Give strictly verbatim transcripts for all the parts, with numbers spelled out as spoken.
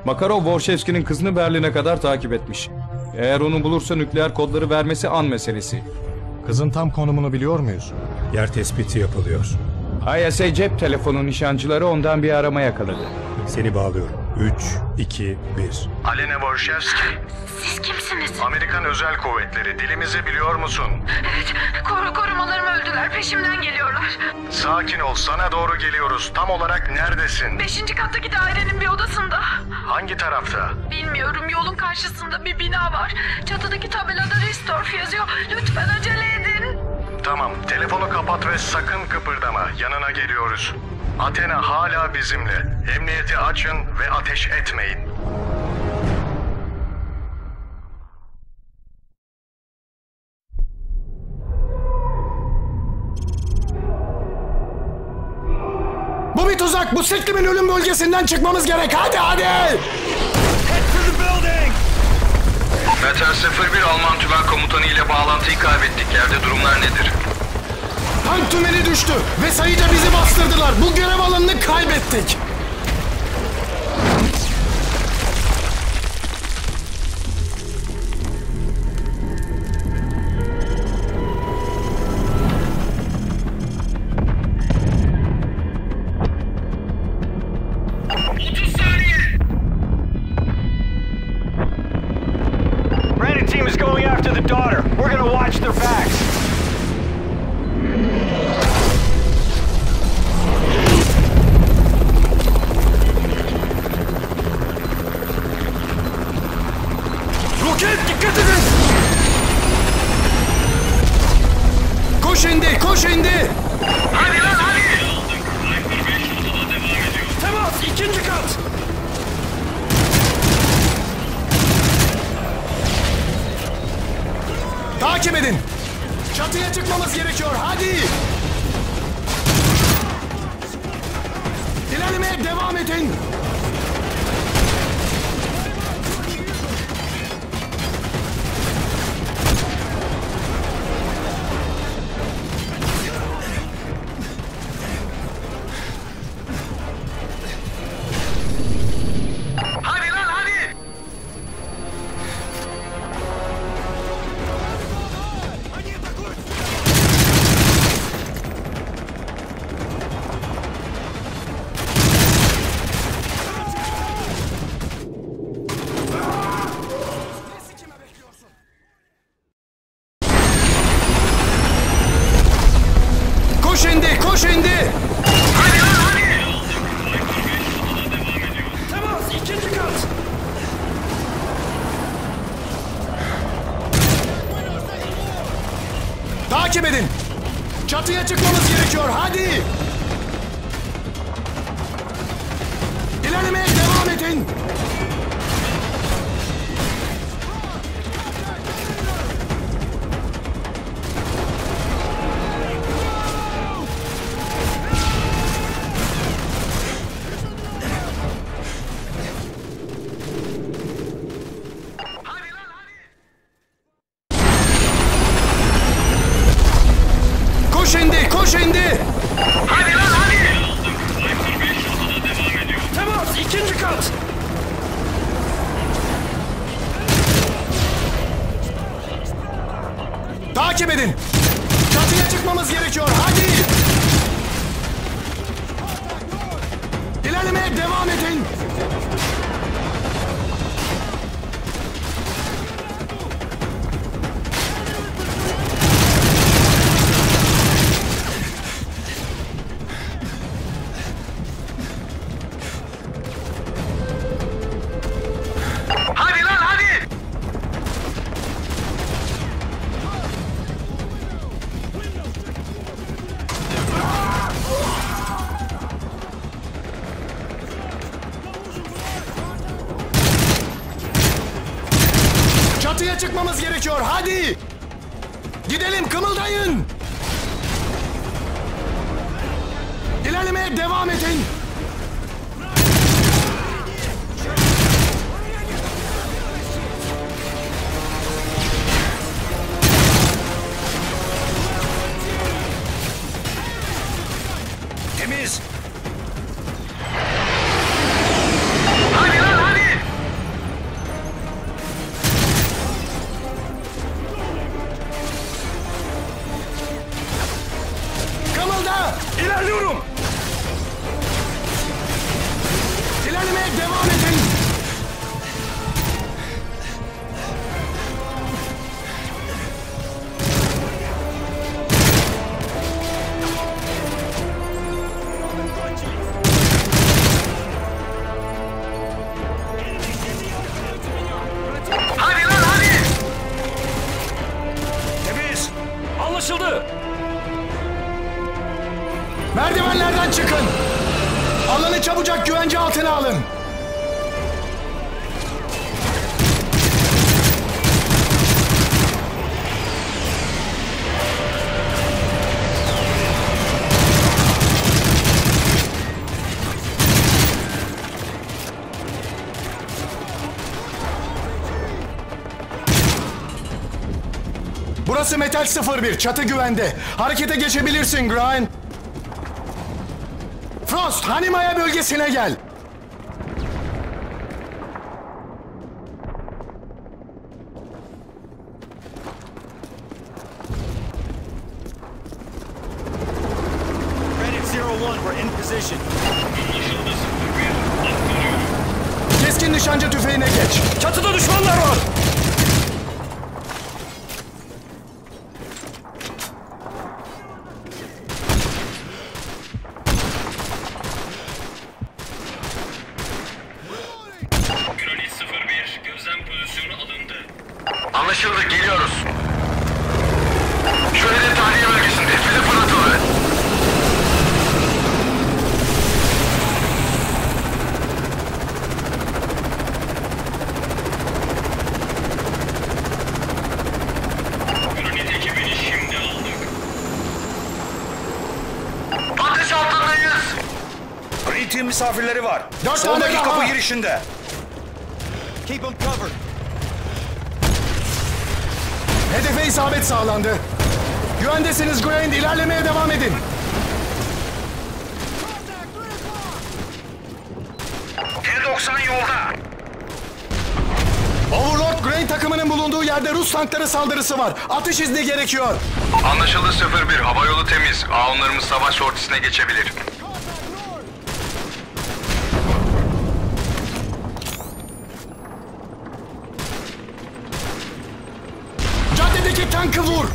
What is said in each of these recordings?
Makarov, Vorshevski'nin kızını Berlin'e kadar takip etmiş. Eğer onu bulursa nükleer kodları vermesi an meselesi. Kızın tam konumunu biliyor muyuz? Yer tespiti yapılıyor. I S A cep telefonu nişancıları ondan bir arama yakaladı. Seni bağlıyorum. üç, iki, bir. Alena Vorshevski. Siz kimsiniz? Amerikan Özel Kuvvetleri. Dilimizi biliyor musun? Evet, koru korumalarımı öldüler. Peşimden geliyorlar. Sakin ol. Sana doğru geliyoruz. Tam olarak neredesin? Beşinci kattaki dairenin bir odasında. Hangi tarafta? Bilmiyorum. Yolun karşısında bir bina var. Çatıdaki tabelada Ristorf yazıyor. Lütfen acele edin. Tamam. Telefonu kapat ve sakın kıpırdama. Yanına geliyoruz. Athena hala bizimle. Emniyeti açın ve ateş etmeyin. Bu bir tuzak. Bu siklimin ölüm bölgesinden çıkmamız gerek. Hadi hadi. Metal sıfır bir Alman tümen komutanı ile bağlantıyı kaybettik. Yerde durumlar nedir? Tank tümeni düştü ve sayıca bizi bastırdılar. Bu görev alanını kaybettik. otuz saniye. Brandon team is going after the daughter. We're gonna watch their backs. Roket, dikkat edin! Koş indi, koş indi! Hadi lan hadi! Temas, ikinci kat! Takip edin! Çatıya çıkmamız gerekiyor, hadi! İlerlemeye devam edin! Hadi lan hadi! Koş indi, koş indi! Hadi lan hadi! Temas, ikinci kat! Takip edin! Çatıya çıkmamız gerekiyor, hadi! İlerlemeye devam edin! Hadi lan hadi! Koş indi, koş indi! Hadi lan hadi! Temas, ikinci kat! Takip edin! Çatıya çıkmamız gerekiyor, hadi! İlerlemeye devam edin! Hadi lan hadi! Çatıya çıkmamız gerekiyor, hadi! Gidelim, kımıldayın! İlerlemeye devam edin! Hadi lan hadi! İlerliyorum. İlerlemeye devam edin. Hadi lan hadi! Temiz. Anlaşıldı. Merdivenlerden çıkın. Alanı çabucak güvence altına alın. Burası Metal sıfır bir. Çatı güvende. Harekete geçebilirsin Grind. Frost, Hanimaya bölgesine gel. Ready zero one, we're in position. Keskin nişancı tüfeğine geç. Çatıda düşmanlar var. Anlaşıldı, geliyoruz. Şöyle tahliye bölgesinde, bize fırlatılı. Granit ekibini şimdi aldık. Ateş altındayız. Green misafirleri var. Dört tane Soldaki daha. kapı girişinde. Keep them covered. Hedefe isabet sağlandı. Güvendesiniz Grind, ilerlemeye devam edin. T doksan yolda. Overlord, Grind takımının bulunduğu yerde Rus tankları saldırısı var. Atış izni gerekiyor. Anlaşıldı sıfır bir. Havayolu temiz. Ağınlarımız savaş ortasına geçebilir. Caddedeki tankı vur.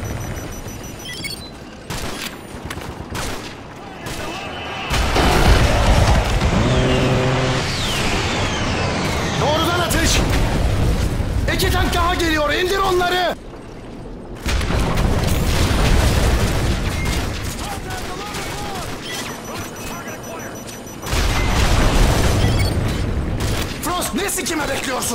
Doğrudan atış. İki tank daha geliyor. İndir onları. Frost, ne sikime bekliyorsun?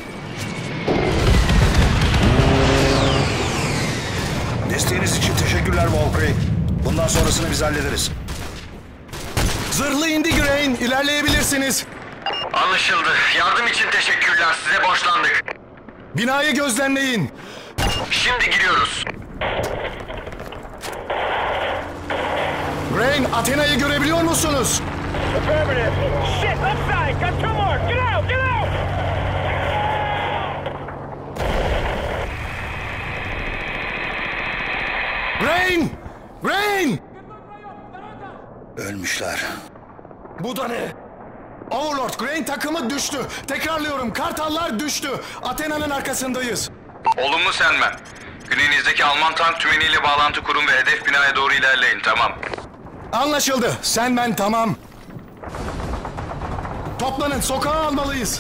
Desteğiniz için teşekkürler Valkyrie. Bundan sonrasını biz hallederiz. Zırhlı indi Grain, ilerleyebilirsiniz. Anlaşıldı. Yardım için teşekkürler. Size borçlandık. Binayı gözlemleyin. Şimdi giriyoruz. Grain, Athena'yı görebiliyor musunuz? Affirmative. Shit, left side. Got two more. Get out, get out. Grain! Grain! Ölmüşler. Bu da ne? Overlord, Grain takımı düştü. Tekrarlıyorum, Kartallar düştü. Athena'nın arkasındayız. Olumlu Sandman. Güneyinizdeki Alman tank tümeniyle bağlantı kurun ve hedef binaya doğru ilerleyin. Tamam. Anlaşıldı. Sen ben tamam. Toplanın, sokağa almalıyız.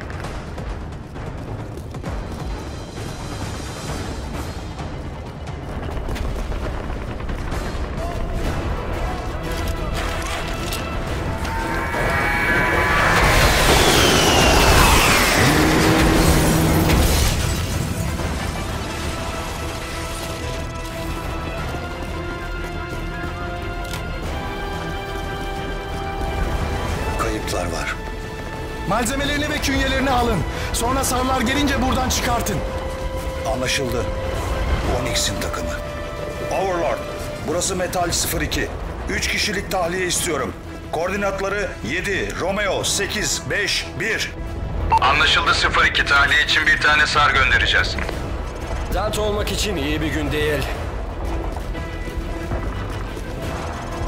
Kayıplar var. Malzemelerini ve künyelerini alın. Sonra sarılar gelince buradan çıkartın. Anlaşıldı. Onyx'in takımı. Overlord, burası Metal sıfır iki. Üç kişilik tahliye istiyorum. Koordinatları yedi, Romeo sekiz, beş, bir. Anlaşıldı sıfır iki. Tahliye için bir tane sar göndereceğiz. Zat olmak için iyi bir gün değil.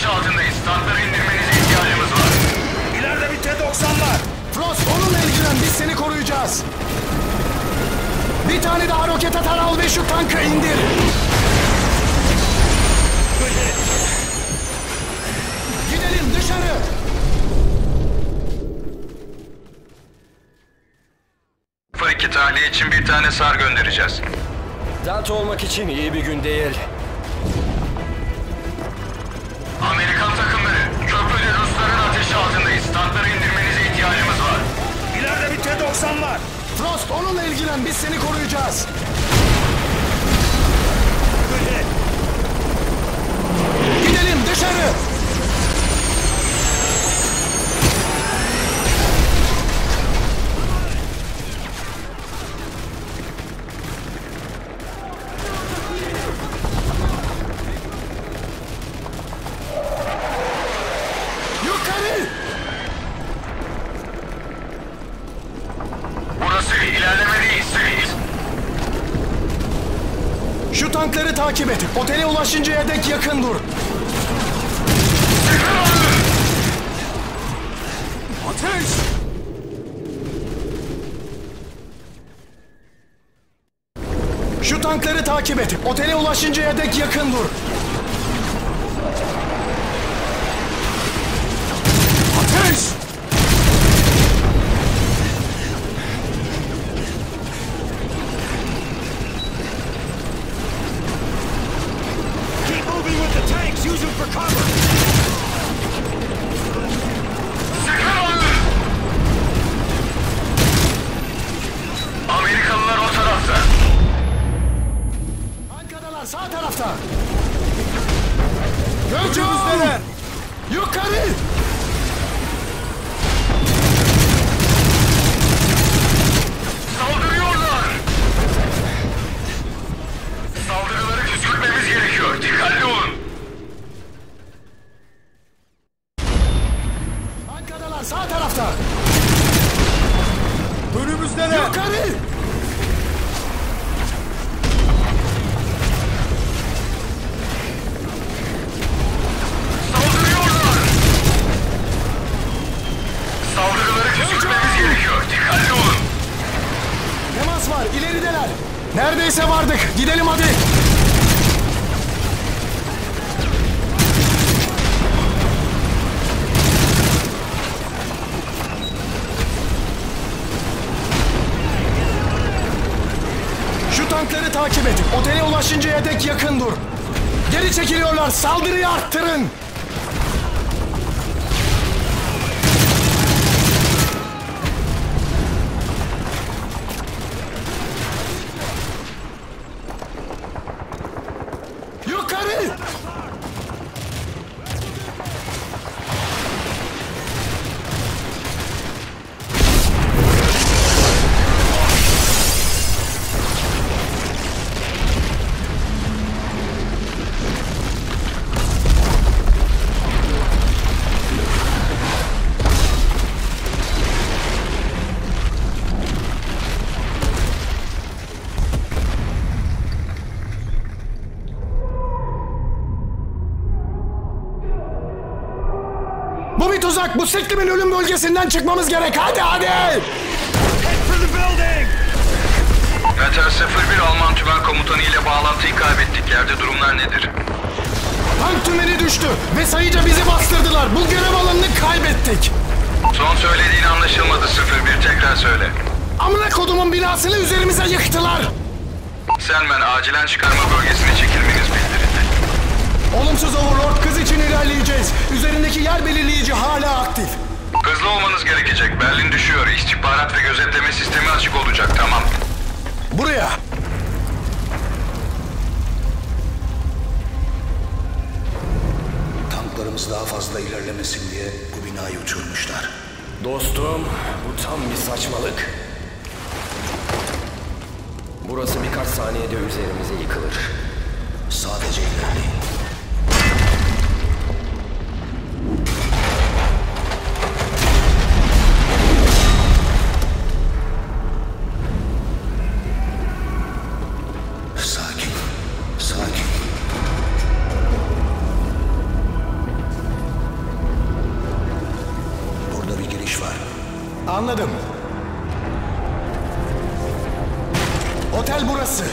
ateş altındayız. Tankları indirmenize ihtiyacımız var. İleride bir T doksan var. Frost onunla ilgilen, biz seni koruyacağız. Bir tane daha roket atar al ve şu tankı indir. Gidelim dışarı. sıfır iki tahliye için bir tane SAR göndereceğiz. Delta olmak için iyi bir gün değil. Amerikan takımları, köprüde Rusların ateşi altındayız. Tankları indirmenize ihtiyacımız var. İleride bir T doksan var. Frost onunla ilgilen, biz seni koruyacağız. Gidelim dışarı. Yukarı. Burası ilerlemedeyiz. Şu tankları takip et. Otele ulaşıncaya dek yakın dur. Ateş! Şu tankları takip et. Otele ulaşıncaya dek yakın dur. Ateş! Keep moving with the tanks. Use them for cover. Amerikalılar o tarafta. Ankadalar sağ tarafta. Hücum! Yukarı! Saldırıyorlar. Saldırıları küçültmemiz gerekiyor. Dikkatli olun. Ankadalar sağ tarafta. Önümüzdeler. Yukarı! Saldırıyorlar. Saldırıları küçültmemiz gerekiyor. Dikkatli olun. Temas var, ilerideler. Neredeyse vardık. Gidelim hadi. Şu tankları takip et. Otele ulaşıncaya dek yakın dur. Geri çekiliyorlar. Saldırıyı arttırın. Yukarı! Bu bir tuzak. Bu siklimin ölüm bölgesinden çıkmamız gerek. Hadi hadi. Head for the building. Metal sıfır bir Alman tümen komutanı ile bağlantıyı kaybettik. Yerde durumlar nedir? Tank tümeni düştü ve sayıca bizi bastırdılar. Bu görev alanını kaybettik. Son söylediğin anlaşılmadı sıfır bir. Tekrar söyle. Amına kodumun binasını üzerimize yıktılar. Selman acilen çıkarma bölgesine çekilmeniz bildirildi. Olumsuz Overlord, kız için ilerleyeceğiz. Üzerindeki yer belirleyici hala aktif. Hızlı olmanız gerekecek. Berlin düşüyor. İstihbarat ve gözetleme sistemi açık olacak. Tamam. Buraya. Tanklarımız daha fazla ilerlemesin diye bu binayı uçurmuşlar. Dostum, bu tam bir saçmalık. Burası birkaç saniyede üzerimize yıkılır. Sadece ilerleyin. Sakin, sakin. Otel burası.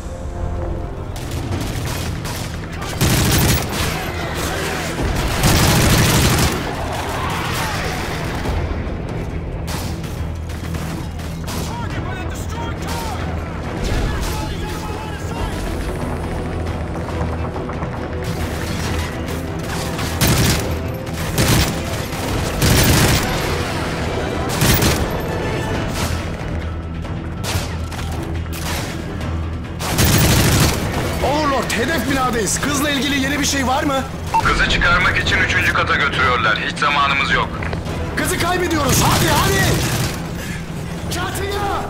Hedef binadayız. Kızla ilgili yeni bir şey var mı? Kızı çıkarmak için üçüncü kata götürüyorlar. Hiç zamanımız yok. Kızı kaybediyoruz. Hadi hadi. Çatıya.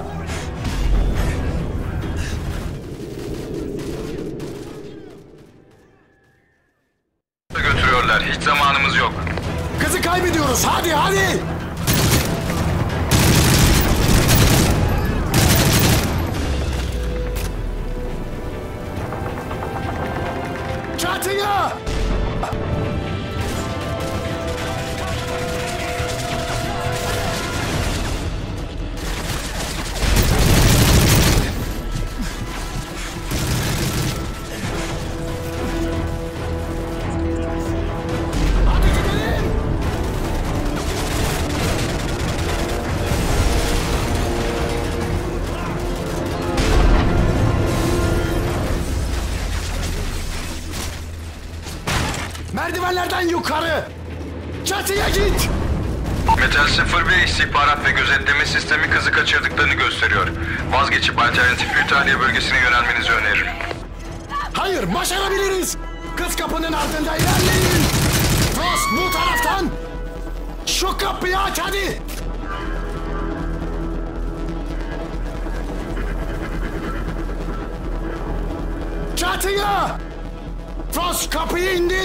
Götürüyorlar. Hiç zamanımız yok. Kızı kaybediyoruz. Hadi hadi. Çatıya. Hadi gidelim. Merdivenlerden yukarı. Çatıya git. Metal sıfır bir istihbarat ve gözetleme sistemi kızı kaçırdıklarını gösteriyor. Vazgeçip alternatif bir tahliye bölgesine yönelmenizi öneririm. Hayır, başarabiliriz. Kız kapının ardında ilerleyin. Frost bu taraftan. Şu kapıyı aç hadi. Çatıya. Frost kapıyı indir.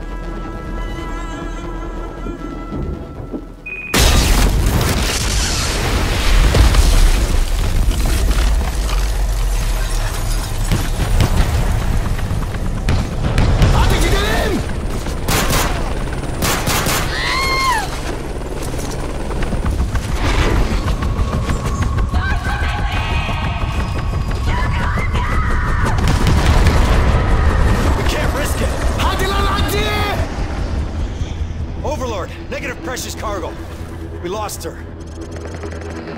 Hadi gidelim. We can't risk it. Hadi lan hadi. Overlord, negative precious cargo. We lost her.